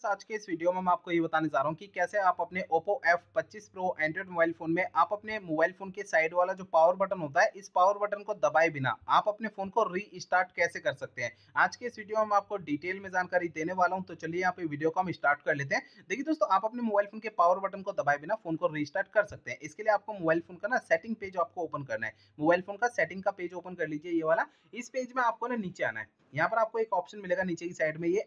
दोस्तों आज के इस वीडियो में मैं आपको ये बताने जा रहा हूँ कि कैसे आप अपने Oppo F25 Pro Android mobile phone में आप अपने मोबाइल फोन के साइड वाला जो पावर बटन होता है, इस पावर बटन को दबाए बिना आप अपने फोन को रीस्टार्ट कैसे कर सकते हैं। आज के इस वीडियो में मैं आपको डिटेल में जानकारी देने वाला हूँ, तो चलिए यहाँ पे वीडियो को हम स्टार्ट कर लेते हैं। देखिए दोस्तों, आप अपने मोबाइल फोन के पावर बटन को दबाए बिना फोन को रीस्टार्ट कर सकते हैं। इसके लिए आपको मोबाइल फोन का ना सेटिंग पेज आपको ओपन करना है। मोबाइल फोन का सेटिंग का पेज ओपन कर लीजिए, ये वाला। इस पेज में आपको ना नीचे आना है। यहाँ पर आपको एक ऑप्शन मिलेगा नीचे की साइड में, ये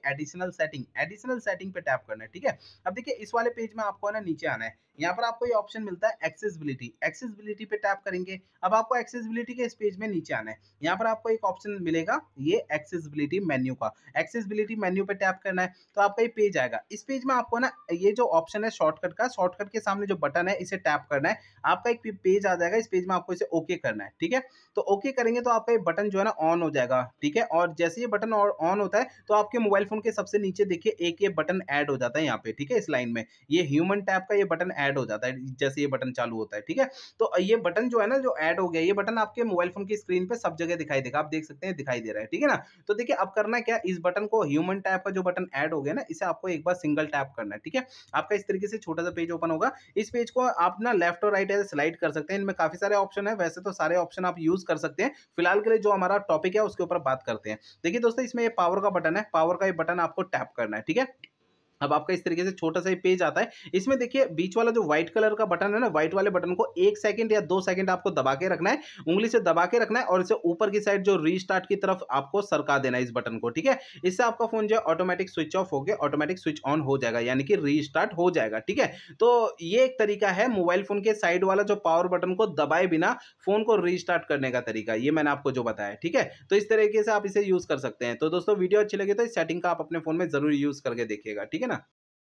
एडिशनल सेटिंग पे टैप करना है। ठीक है, अब देखिए इस वाले पेज में आपको ना नीचे आना है। यहाँ पर आपको ये ऑप्शन मिलता है एक्सेसिबिलिटी पे टैप करेंगे। अब आपको एक्सेसिबिलिटी के इस पेज में नीचे आना है। यहाँ पर आपको एक ऑप्शन मिलेगा ये एक्सेसिबिलिटी मेन्यू का। एक्सेसिबिलिटी मेन्यू पे टैप करना है तो आपका ये पेज आएगा। इस पेज में आपको ना ये जो ऑप्शन है शॉर्टकट का, शॉर्टकट के सामने जो बटन है इसे टैप करना है। आपका एक पेज आ जाएगा। इस पेज में आपको इसे ओके करना है। ठीक है, तो ओके करेंगे तो आपका ये बटन जो है ना ऑन हो जाएगा। ठीक है, और जैसे ये बटन ऑन होता है तो आपके मोबाइल फोन के सबसे नीचे देखिए एक ये बटन ऐड हो जाता है यहाँ पे। ठीक है, इस लाइन में ये ह्यूमन टैप का ये बटन ऐड हो जाता है जैसे ये बटन चालू होता है। ठीक है, तो ये बटन जो है ना, जो ऐड हो गया, ये बटन आपके मोबाइल फोन की स्क्रीन पे सब जगह दिखाई देगा। आप देख सकते हैं दिखाई दे रहा है। ठीक है ना, तो देखिए अब करना क्या, इस बटन को ह्यूमन टैप का जो बटन ऐड हो गया ना, इसे आपको एक बार सिंगल टैप करना है। ठीक है, आपका इस तरीके से छोटा सा पेज ओपन होगा। इस पेज को आप ना लेफ्ट और राइट ऐसे स्लाइड कर सकते हैं। इनमें काफी सारे ऑप्शन है, वैसे तो सारे ऑप्शन आप यूज कर सकते हैं। फिलहाल के लिए जो हमारा टॉपिक है उसके ऊपर बात करते हैं। देखिए दोस्तों, इसमें ये पावर का बटन है, पावर का ये बटन आपको टैप करना है। ठीक है, अब आपका इस तरीके से छोटा सा पेज आता है। इसमें देखिए बीच वाला जो व्हाइट कलर का बटन है ना, व्हाइट वाले बटन को 1 सेकंड या 2 सेकंड आपको दबा के रखना है, उंगली से दबा के रखना है और इसे ऊपर की साइड जो रीस्टार्ट की तरफ आपको सरका देना है इस बटन को। ठीक है, इससे आपका फोन जो है ऑटोमेटिक स्विच ऑफ होके ऑटोमेटिक स्विच ऑन हो जाएगा, यानी कि रीस्टार्ट हो जाएगा। ठीक है, तो ये एक तरीका है मोबाइल फोन के साइड वाला जो पावर बटन को दबाए बिना फोन को रीस्टार्ट करने का तरीका, ये मैंने आपको जो बताया। ठीक है, तो इस तरीके से आप इसे यूज कर सकते हैं। तो दोस्तों वीडियो अच्छी लगे तो इस सेटिंग का आप अपने फोन में जरूर यूज करके देखिएगा। ठीक है ना।